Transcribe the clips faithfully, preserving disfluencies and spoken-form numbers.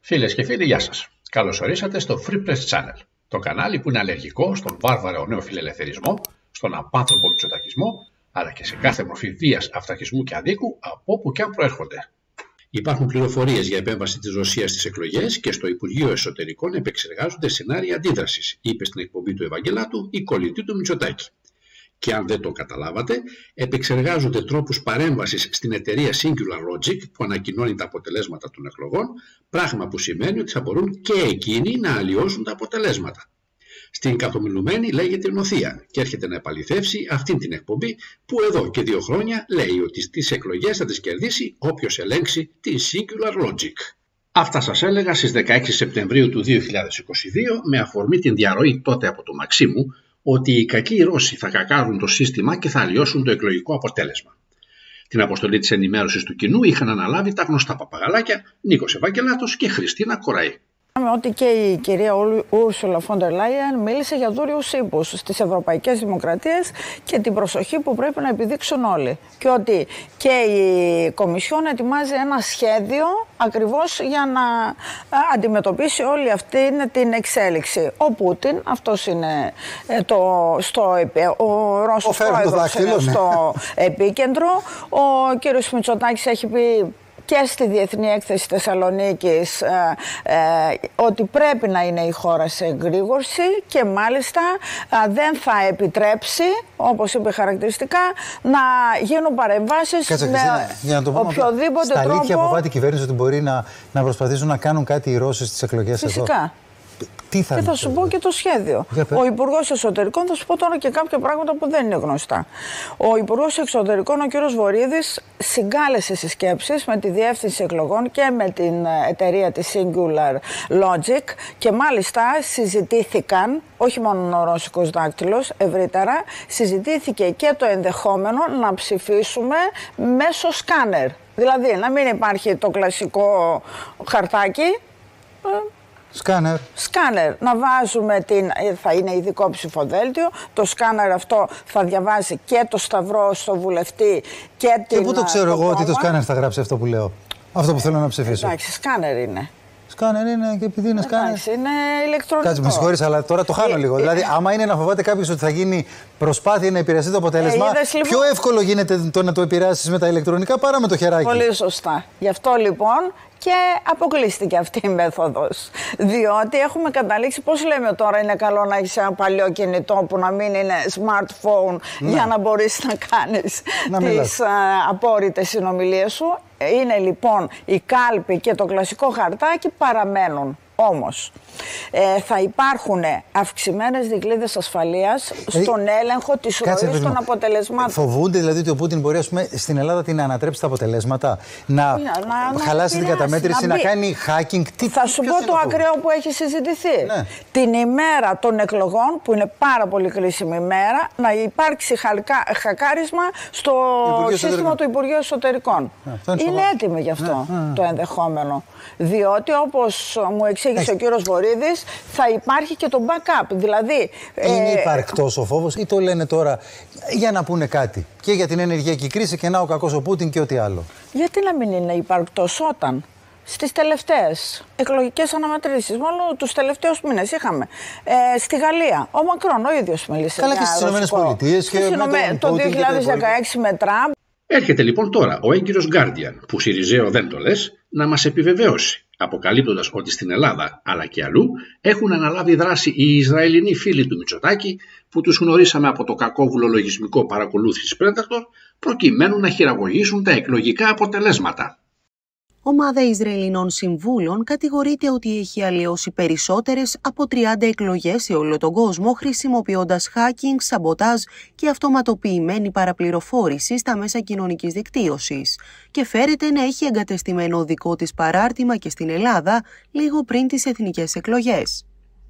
Φίλες και φίλοι, γεια σας. Καλώς ορίσατε στο Free Press Channel, το κανάλι που είναι αλλεργικό στον βάρβαρο νεοφιλελευθερισμό, στον απάνθρωπο μητσοτακισμό, αλλά και σε κάθε μορφή βίας, αυταρχισμού και αδίκου, από όπου και αν προέρχονται. Υπάρχουν πληροφορίες για επέμβαση της Ρωσίας στις εκλογές και στο Υπουργείο Εσωτερικών επεξεργάζονται σενάρια αντίδρασης, είπε στην εκπομπή του Ευαγγελάτου η κολλητή του Μητσοτάκη. Και αν δεν το καταλάβατε, επεξεργάζονται τρόπους παρέμβασης στην εταιρεία Singular Logic που ανακοινώνει τα αποτελέσματα των εκλογών, πράγμα που σημαίνει ότι θα μπορούν και εκείνοι να αλλοιώσουν τα αποτελέσματα. Στην καθομιλουμένη λέγεται Νοθεία και έρχεται να επαληθεύσει αυτήν την εκπομπή που εδώ και δύο χρόνια λέει ότι στις εκλογές θα τις κερδίσει όποιος ελέγξει τη Singular Logic. Αυτά σας έλεγα στις δεκαέξι Σεπτεμβρίου του δύο χιλιάδες είκοσι δύο με αφορμή την διαρροή τότε από το Μαξίμου ότι οι κακοί Ρώσοι θα κακάρουν το σύστημα και θα αλλοιώσουν το εκλογικό αποτέλεσμα. Την αποστολή της ενημέρωσης του κοινού είχαν αναλάβει τα γνωστά παπαγαλάκια Νίκος Ευαγγελάτος και Χριστίνα Κοραή. Ότι και η κυρία Ούρσουλα φον ντερ Λάιεν μίλησε για δούριους ύπους στις ευρωπαϊκές δημοκρατίες και την προσοχή που πρέπει να επιδείξουν όλοι. Και ότι και η Κομισιόν ετοιμάζει ένα σχέδιο ακριβώς για να αντιμετωπίσει όλη αυτή την εξέλιξη. Ο Πούτιν, αυτός είναι το, στο, ο Ρώσος πρόεδρος στο επίκεντρο. Ο κύριος Μητσοτάκης έχει πει και στη Διεθνή Έκθεση Θεσσαλονίκης ε, ε, ότι πρέπει να είναι η χώρα σε εγρήγορση και μάλιστα ε, δεν θα επιτρέψει, όπως είπε χαρακτηριστικά, να γίνουν παρεμβάσεις Κάτσε, με Χριστίνα, για να το πούμε, οποιοδήποτε στα τρόπο. Στα αλήθεια αποβάλλει η κυβέρνηση ότι μπορεί να, να προσπαθήσουν να κάνουν κάτι οι Ρώσοι στις εκλογές εδώ. Φυσικά. Τι θα και θα σου πω και το σχέδιο. Ο Υπουργός Εσωτερικών, θα σου πω τώρα και κάποια πράγματα που δεν είναι γνωστά. Ο Υπουργός Εξωτερικών, ο κ. Βορίδης, συγκάλεσε συσκέψεις με τη Διεύθυνση Εκλογών και με την εταιρεία της Singular Logic και μάλιστα συζητήθηκαν, όχι μόνο ο ρώσικος δάκτυλος, ευρύτερα, συζητήθηκε και το ενδεχόμενο να ψηφίσουμε μέσω σκάνερ. Δηλαδή να μην υπάρχει το κλασικό χαρτάκι. Σκάνερ. Σκάνερ. Να βάζουμε την. Θα είναι ειδικό ψηφοδέλτιο. Το σκάνερ αυτό θα διαβάζει και το σταυρό στο βουλευτή και την. Και πού το ξέρω εγώ ότι το σκάνερ θα γράψει αυτό που λέω. Αυτό που θέλω να ψηφίσω. Εντάξει, σκάνερ είναι. Σκάνερ είναι και επειδή είναι σκάνερ. Εντάξει, είναι ηλεκτρονικό. Κάτσε, με συγχωρείς, αλλά τώρα το χάνω ε, λίγο. Ε, δηλαδή, άμα είναι να φοβάται κάποιος ότι θα γίνει προσπάθεια να επηρεαστεί το αποτέλεσμα, ε, είδες, λοιπόν, πιο εύκολο γίνεται το να το επηρεάσεις με τα ηλεκτρονικά παρά με το χεράκι. Πολύ σωστά. Γι' αυτό λοιπόν και αποκλείστηκε αυτή η μέθοδος. Διότι έχουμε καταλήξει, πώς λέμε τώρα, είναι καλό να έχεις ένα παλιό κινητό που να μην είναι smartphone, ναι, για να μπορείς να κάνεις να τις α, απόρριτες συνομιλίες σου. Είναι λοιπόν η κάλπη και το κλασικό χαρτάκι παραμένουν. Όμως ε, θα υπάρχουν αυξημένες δικλείδες ασφαλείας στον ε, έλεγχο της ροής των αποτελεσμάτων. Φοβούνται δηλαδή ότι ο Πούτιν μπορεί, ας πούμε, στην Ελλάδα την να ανατρέψει τα αποτελέσματα, να, να, να χαλάσει να την καταμέτρηση, να, να κάνει hacking. Τι, θα σου πω το ακραίο που έχει συζητηθεί. Ναι. Την ημέρα των εκλογών, που είναι πάρα πολύ κρίσιμη ημέρα, να υπάρξει χαλκα, χακάρισμα στο σύστημα του Υπουργείου Εσωτερικών. Ναι, είναι, είναι έτοιμη γι' αυτό, ναι, ναι, το ενδεχόμενο. Διότι, όπως μου εξήγησε ο κύριος Βορίδης, θα υπάρχει και το backup. Δηλαδή, είναι ε, υπαρκτός ο φόβος ή το λένε τώρα για να πούνε κάτι και για την ενεργειακή κρίση και να ο κακός ο Πούτιν και ό,τι άλλο? Γιατί να μην είναι υπαρκτός όταν στις τελευταίες εκλογικές αναμετρήσεις, μόνο τους τελευταίους μήνες είχαμε ε, στη Γαλλία, ο Μακρόν ο ίδιος μίλησε. Καλά, και στις Ηνωμένες Πολιτείες και με το δύο χιλιάδες δεκαέξι με Τραμπ. Έρχεται λοιπόν τώρα ο έγκυρος Guardian, που Συριζέο δεν το λες, να μας επιβεβαιώσει, αποκαλύπτοντας ότι στην Ελλάδα αλλά και αλλού έχουν αναλάβει δράση οι Ισραηλινοί φίλοι του Μητσοτάκη που τους γνωρίσαμε από το κακόβουλο λογισμικό παρακολούθησης Predator προκειμένου να χειραγωγήσουν τα εκλογικά αποτελέσματα. Ομάδα Ισραηλινών συμβούλων κατηγορείται ότι έχει αλλοιώσει περισσότερες από τριάντα εκλογές σε όλο τον κόσμο χρησιμοποιώντας hacking, σαμποτάζ και αυτοματοποιημένη παραπληροφόρηση στα μέσα κοινωνικής δικτύωσης και φέρεται να έχει εγκατεστημένο δικό της παράρτημα και στην Ελλάδα λίγο πριν τις εθνικές εκλογές.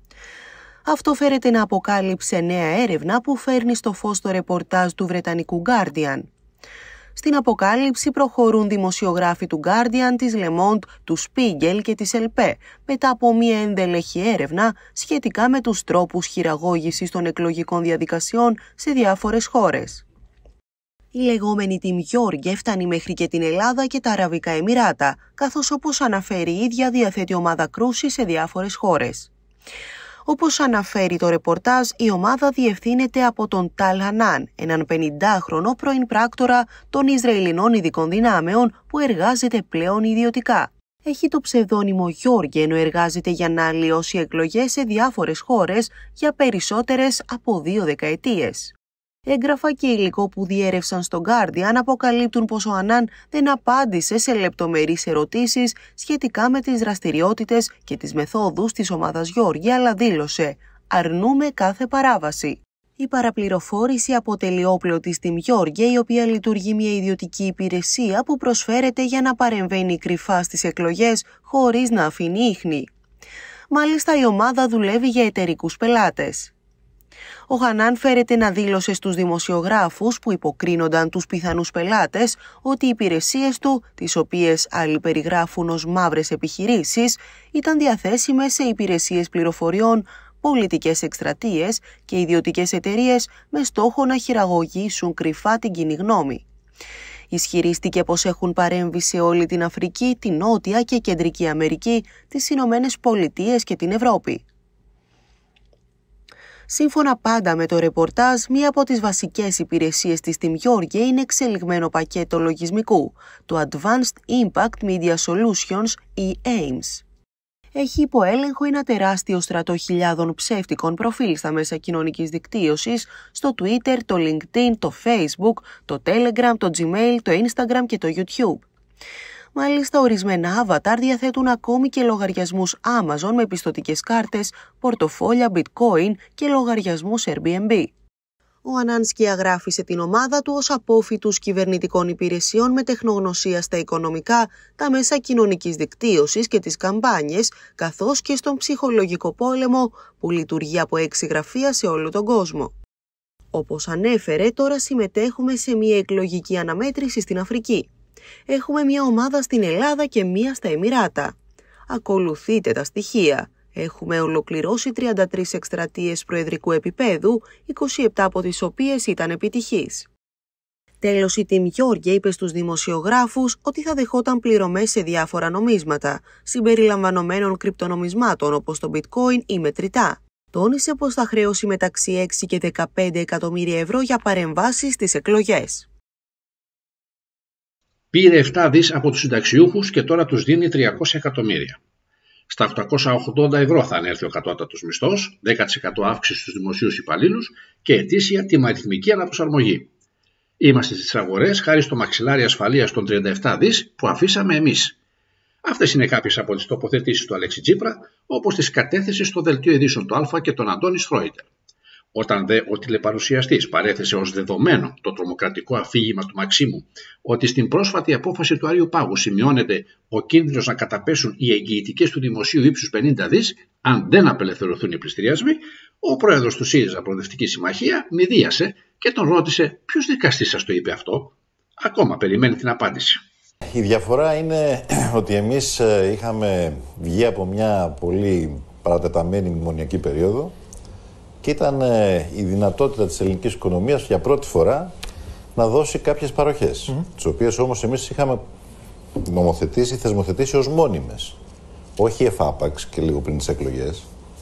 Αυτό φέρεται να αποκάλυψε νέα έρευνα που φέρνει στο φως το ρεπορτάζ του βρετανικού Guardian. Στην αποκάλυψη προχωρούν δημοσιογράφοι του Guardian, της Le Monde, του Spiegel και της Ελπέ, μετά από μια ενδελεχή έρευνα σχετικά με τους τρόπους χειραγώγησης των εκλογικών διαδικασιών σε διάφορες χώρες. Η λεγόμενη Team Γιώργε φτάνει μέχρι και την Ελλάδα και τα Αραβικά Εμιράτα, καθώς όπως αναφέρει η ίδια διαθέτει ομάδα κρούσης σε διάφορες χώρες. Όπως αναφέρει το ρεπορτάζ, η ομάδα διευθύνεται από τον Ταλ Χανάν, έναν πενηντάχρονο πρώην πράκτορα των Ισραηλινών ειδικών δυνάμεων που εργάζεται πλέον ιδιωτικά. Έχει το ψευδόνυμο Γιώργε ενώ εργάζεται για να αλλοιώσει εκλογές σε διάφορες χώρες για περισσότερες από δύο δεκαετίες. Έγγραφα και υλικό που διέρευσαν στο Guardian αποκαλύπτουν πως ο Ανάν δεν απάντησε σε λεπτομερείς ερωτήσεις σχετικά με τις δραστηριότητες και τις μεθόδους της ομάδας Γιώργη, αλλά δήλωσε «Αρνούμε κάθε παράβαση». Η παραπληροφόρηση αποτελεί όπλο της Team Γιώργη, η οποία λειτουργεί μια ιδιωτική υπηρεσία που προσφέρεται για να παρεμβαίνει κρυφά στις εκλογές χωρίς να αφήνει ίχνη. Μάλιστα η ομάδα δουλεύει για εταιρικούς πελάτες. Ο Χανάν φέρεται να δήλωσε στους δημοσιογράφους που υποκρίνονταν τους πιθανούς πελάτες ότι οι υπηρεσίες του, τις οποίες άλλοι περιγράφουν ως μαύρες επιχειρήσεις, ήταν διαθέσιμες σε υπηρεσίες πληροφοριών, πολιτικές εκστρατείες και ιδιωτικές εταιρείες με στόχο να χειραγωγήσουν κρυφά την κοινή γνώμη. Ισχυρίστηκε πως έχουν παρέμβει σε όλη την Αφρική, την Νότια και Κεντρική Αμερική, τις Ηνωμένες Πολιτείες και την Ευρώπη. Σύμφωνα πάντα με το ρεπορτάζ, μία από τις βασικές υπηρεσίες της Team Γιώργη είναι εξελιγμένο πακέτο λογισμικού, το Advanced Impact Media Solutions ή έι έι εμ ες. Έχει υπό έλεγχο ένα τεράστιο στρατό χιλιάδων ψεύτικων προφίλ στα μέσα κοινωνικής δικτύωσης, στο Twitter, το LinkedIn, το Facebook, το Telegram, το Gmail, το Instagram και το YouTube. Μάλιστα, ορισμένα avatar διαθέτουν ακόμη και λογαριασμούς Amazon με πιστωτικές κάρτες, πορτοφόλια Bitcoin και λογαριασμούς Airbnb. Ο Ανάν σκιαγράφησε την ομάδα του ως απόφοιτους κυβερνητικών υπηρεσιών με τεχνογνωσία στα οικονομικά, τα μέσα κοινωνικής δικτύωσης και τις καμπάνιες, καθώς και στον ψυχολογικό πόλεμο που λειτουργεί από έξι γραφεία σε όλο τον κόσμο. Όπως ανέφερε, τώρα συμμετέχουμε σε μια εκλογική αναμέτρηση στην Αφρική. Έχουμε μια ομάδα στην Ελλάδα και μια στα Εμιράτα. Ακολουθείτε τα στοιχεία. Έχουμε ολοκληρώσει τριάντα τρεις εκστρατείες προεδρικού επίπεδου, είκοσι επτά από τις οποίες ήταν επιτυχείς. Τέλος, η Team Γιώργη είπε στους δημοσιογράφους ότι θα δεχόταν πληρωμές σε διάφορα νομίσματα, συμπεριλαμβανομένων κρυπτονομισμάτων όπως το Bitcoin ή μετρητά. Τόνισε πως θα χρέωσει μεταξύ έξι και δεκαπέντε εκατομμύρια ευρώ για παρεμβάσεις στις εκλογές. Πήρε επτά δις από τους συνταξιούχους και τώρα τους δίνει τριακόσια εκατομμύρια. Στα οκτακόσια ογδόντα ευρώ θα ανέλθει ο κατώτατος μισθός, δέκα τοις εκατό αύξηση στους δημοσίους υπαλλήλους και ετήσια τιμαριθμική αναπροσαρμογή. Είμαστε στις αγορές χάρη στο μαξιλάρι ασφαλείας των τριάντα επτά δις που αφήσαμε εμείς. Αυτές είναι κάποιες από τις τοποθετήσεις του Αλέξη Τσίπρα, όπως τις κατέθεσε στο δελτίο ειδήσεων του Α και τον Αντώνη Στρόιτερ. Όταν δε ο τηλεπαρουσιαστής παρέθεσε ως δεδομένο το τρομοκρατικό αφήγημα του Μαξίμου ότι στην πρόσφατη απόφαση του Άριου Πάγου σημειώνεται ο κίνδυνος να καταπέσουν οι εγγυητικές του δημοσίου ύψους πενήντα δις αν δεν απελευθερωθούν οι πληστηριασμοί, ο πρόεδρος του ΣΥΡΙΖΑ Προοδευτική Συμμαχία μηδίασε και τον ρώτησε ποιος δικαστής σας το είπε αυτό. Ακόμα περιμένει την απάντηση. Η διαφορά είναι ότι εμείς είχαμε βγει από μια πολύ παρατεταμένη μνημονιακή περίοδο και ήταν η δυνατότητα της ελληνικής οικονομίας για πρώτη φορά να δώσει κάποιες παροχές, mm. τις οποίες όμως εμείς είχαμε νομοθετήσει, θεσμοθετήσει ως μόνιμες, όχι εφάπαξ και λίγο πριν τις εκλογές.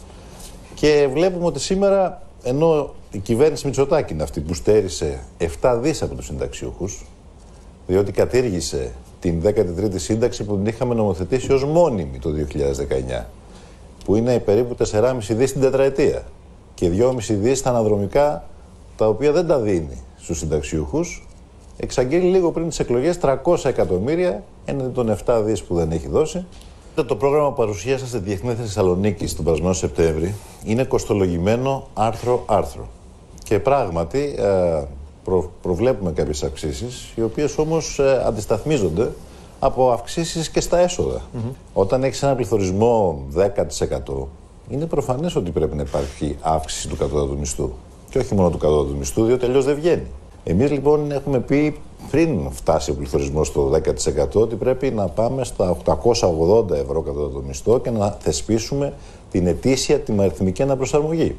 Και βλέπουμε ότι σήμερα, ενώ η κυβέρνηση Μητσοτάκη είναι αυτή που στέρισε επτά δις από τους συνταξιούχους, διότι κατήργησε την δέκατη τρίτη σύνταξη που την είχαμε νομοθετήσει ως μόνιμη το δύο χιλιάδες δεκαεννιά, που είναι περίπου τέσσερα κόμμα πέντε δις την τετραετία και δυόμισι δις στα αναδρομικά, τα οποία δεν τα δίνει στους συνταξιούχους, εξαγγέλει λίγο πριν τις εκλογές τριακόσια εκατομμύρια έναντι των επτά δις που δεν έχει δώσει. Το πρόγραμμα που παρουσίασα στη Διεθνή Θεσσαλονίκη τον περασμένο Σεπτέμβρη είναι κοστολογημένο άρθρο-άρθρο. Και πράγματι ε, προ, προβλέπουμε κάποιες αυξήσεις, οι οποίες όμως ε, αντισταθμίζονται από αυξήσεις και στα έσοδα. Mm-hmm. Όταν έχεις ένα πληθωρισμό δέκα τοις εκατό, είναι προφανές ότι πρέπει να υπάρχει αύξηση του κατώτατου μισθού. Και όχι μόνο του κατώτατου μισθού, διότι αλλιώς δεν βγαίνει. Εμείς λοιπόν έχουμε πει πριν φτάσει ο πληθωρισμός στο δέκα τοις εκατό ότι πρέπει να πάμε στα οκτακόσια ογδόντα ευρώ κατώτατο μισθό και να θεσπίσουμε την ετήσια τιμαριθμική αναπροσαρμογή.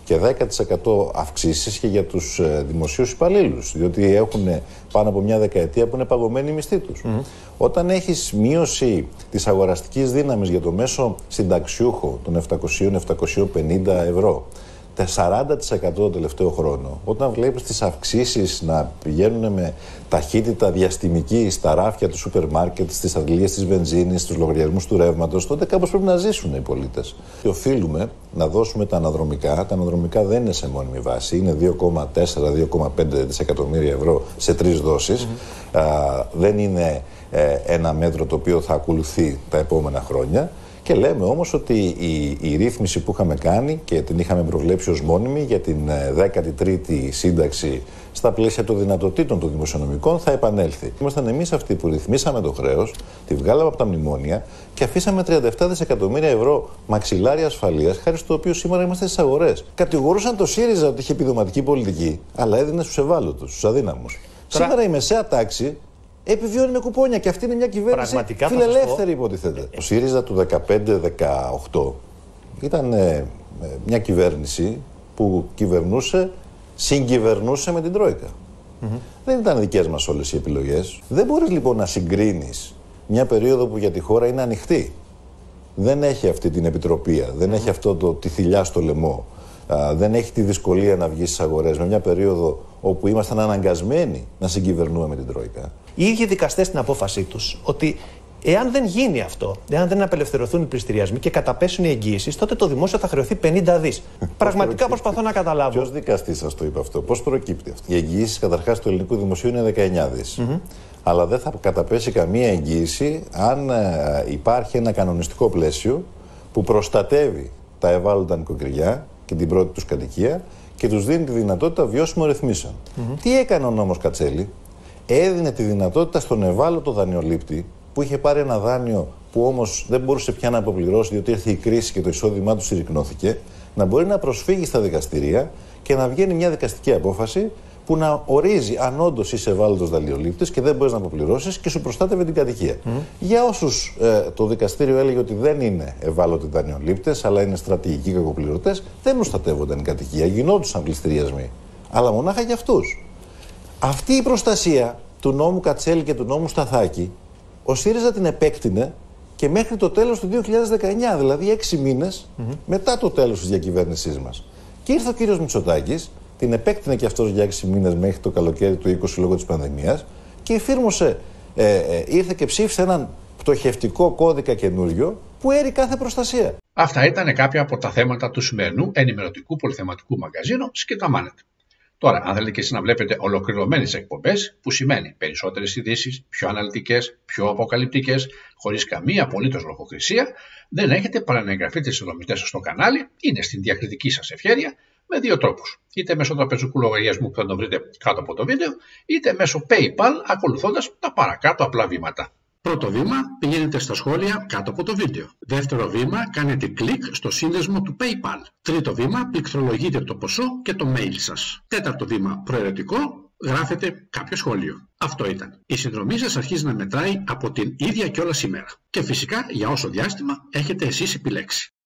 Και δέκα τοις εκατό αυξήσεις και για τους ε, δημοσίους υπαλλήλους, διότι έχουν πάνω από μια δεκαετία που είναι παγωμένοι οι μισθοί τους. Mm-hmm. Όταν έχεις μείωση της αγοραστικής δύναμης για το μέσο συνταξιούχο των επτακόσια με επτακόσια πενήντα ευρώ, σαράντα τοις εκατό το τελευταίο χρόνο, όταν βλέπεις τις αυξήσεις να πηγαίνουν με ταχύτητα διαστημική στα ράφια του σούπερ μάρκετ, στις αντλίες της βενζίνης, στους λογαριασμούς του ρεύματος, τότε κάπως πρέπει να ζήσουν οι πολίτες. Και οφείλουμε να δώσουμε τα αναδρομικά. Τα αναδρομικά δεν είναι σε μόνιμη βάση, είναι δύο κόμμα τέσσερα με δύο κόμμα πέντε δισεκατομμύρια ευρώ σε τρεις δόσεις. Mm-hmm. Α, δεν είναι ε, ένα μέτρο το οποίο θα ακολουθεί τα επόμενα χρόνια. Και λέμε όμως ότι η, η ρύθμιση που είχαμε κάνει και την είχαμε προβλέψει ως μόνιμη για την δέκατη τρίτη σύνταξη στα πλαίσια των δυνατοτήτων των δημοσιονομικών θα επανέλθει. Ήμασταν εμείς αυτοί που ρυθμίσαμε το χρέος, τη βγάλαμε από τα μνημόνια και αφήσαμε τριάντα επτά δισεκατομμύρια ευρώ μαξιλάρια ασφαλείας, χάρη στο οποίο σήμερα είμαστε στις αγορές. Κατηγορούσαν το ΣΥΡΙΖΑ ότι είχε επιδοματική πολιτική, αλλά έδινε στους ευάλωτους, στους αδύναμους. Τώρα... Σήμερα η μεσαία τάξη επιβιώνει με κουπόνια και αυτή είναι μια κυβέρνηση φιλελεύθερη, υποτίθεται. Ο ΣΥΡΙΖΑ του δεκαπέντε δεκαοκτώ ήταν ε, μια κυβέρνηση που κυβερνούσε, συγκυβερνούσε με την Τρόικα. Mm-hmm. Δεν ήταν δικές μας όλες οι επιλογές. Δεν μπορείς λοιπόν να συγκρίνεις μια περίοδο που για τη χώρα είναι ανοιχτή. Δεν έχει αυτή την επιτροπία, δεν mm-hmm. έχει αυτό το, τη θηλιά στο λαιμό. Α, δεν έχει τη δυσκολία να βγει στις αγορές με μια περίοδο όπου ήμασταν αναγκασμένοι να συγκυβερνούμε με την Τρόικα. Οι ίδιοι δικαστές στην απόφασή τους ότι εάν δεν γίνει αυτό, εάν δεν απελευθερωθούν οι πληστηριασμοί και καταπέσουν οι εγγύησεις, τότε το δημόσιο θα χρεωθεί πενήντα δις. Πραγματικά προσπαθώ να καταλάβω. Ποιος δικαστής σας το είπε αυτό, πώς προκύπτει αυτό? Οι εγγύησεις καταρχάς του ελληνικού δημοσίου είναι δεκαεννιά δις. Mm-hmm. Αλλά δεν θα καταπέσει καμία εγγύηση αν ε, υπάρχει ένα κανονιστικό πλαίσιο που προστατεύει τα ευάλωτα νοικοκυριά και την πρώτη τους κατοικία και τους δίνει τη δυνατότητα βιώσιμων ρυθμίσεων. Mm-hmm. Τι έκανε ο νόμος Κατσέλη? Έδινε τη δυνατότητα στον ευάλωτο δανειολήπτη που είχε πάρει ένα δάνειο που όμως δεν μπορούσε πια να αποπληρώσει διότι ήρθε η κρίση και το εισόδημά του συρρικνώθηκε, να μπορεί να προσφύγει στα δικαστηρία και να βγαίνει μια δικαστική απόφαση που να ορίζει αν όντως είσαι ευάλωτος δανειολήπτης και δεν μπορείς να αποπληρώσεις και σου προστάτευε την κατοικία. Mm. Για όσους ε, το δικαστήριο έλεγε ότι δεν είναι ευάλωτοι δανειολήπτες, αλλά είναι στρατηγικοί κακοπληρωτές, δεν προστατεύονταν η κατοικία, γινόντουσαν πληστηριασμοί. Αλλά μονάχα για αυτούς. Αυτή η προστασία του νόμου Κατσέλη και του νόμου Σταθάκη, ο ΣΥΡΙΖΑ την επέκτηνε και μέχρι το τέλος του δύο χιλιάδες δεκαεννιά, δηλαδή έξι μήνες mm-hmm. μετά το τέλος της διακυβέρνησής μας. Και ήρθε ο κύριος Μητσοτάκης, την επέκτηνε και αυτός για έξι μήνες μέχρι το καλοκαίρι του είκοσι λόγω της πανδημίας και εφήρμοσε, ε, ε, ήρθε και ψήφισε έναν πτωχευτικό κώδικα καινούριο που έρει κάθε προστασία. Αυτά ήταν κάποια από τα θέματα του σημερινού ενημερωτικού πολυθεματικού μαγκαζίνου Σκηταμάνετ. Τώρα, αν θέλετε και εσείς να βλέπετε ολοκληρωμένες εκπομπές, που σημαίνει περισσότερες ειδήσεις, πιο αναλυτικές, πιο αποκαλυπτικές, χωρίς καμία απολύτως λογοκρισία, δεν έχετε παρά να εγγραφείτε συνδρομητές στο κανάλι, είναι στην διακριτική σας ευχέρεια, με δύο τρόπους. Είτε μέσω τραπεζικού λογαριασμού που θα το βρείτε κάτω από το βίντεο, είτε μέσω PayPal, ακολουθώντας τα παρακάτω απλά βήματα. Πρώτο βήμα, πηγαίνετε στα σχόλια κάτω από το βίντεο. Δεύτερο βήμα, κάνετε κλικ στο σύνδεσμο του PayPal. Τρίτο βήμα, πληκτρολογείτε το ποσό και το mail σας. Τέταρτο βήμα, προαιρετικό, γράφετε κάποιο σχόλιο. Αυτό ήταν. Η συνδρομή σας αρχίζει να μετράει από την ίδια κιόλας ημέρα. Και φυσικά για όσο διάστημα έχετε εσείς επιλέξει.